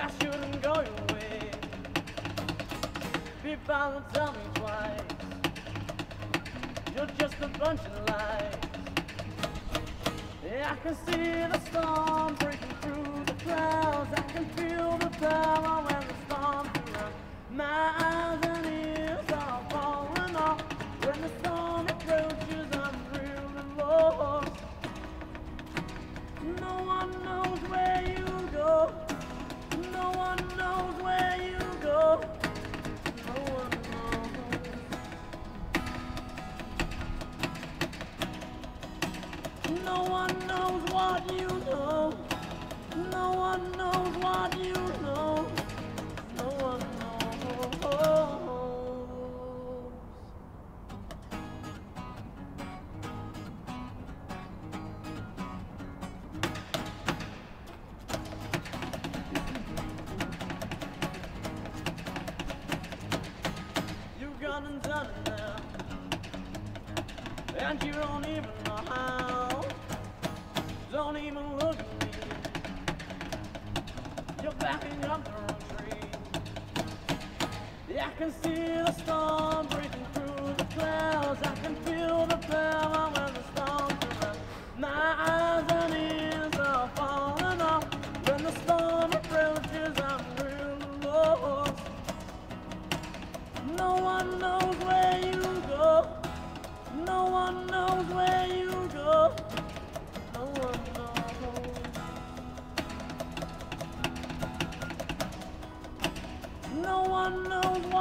I shouldn't go your way. People will tell me twice, you're just a bunch of lies. Yeah, I can see the storm breaking through the clouds. I can feel the power when the storm surrounds. My eyes and ears are falling off. When the storm approaches, I'm really lost. No one knows where you go. No one knows where you go. No one knows. No one knows what you know. No one knows what you know. No one knows. You've gone and done it now, and you don't even know how. Don't even look at me. You're backing up the wrong tree. Yeah, I can see the storm breaking through the clouds. I can feel the power when the storm's around. My eyes and ears are falling off. When the storm approaches, I'm really lost. No one knows where you go. No one knows where you go. No one knows. No one knows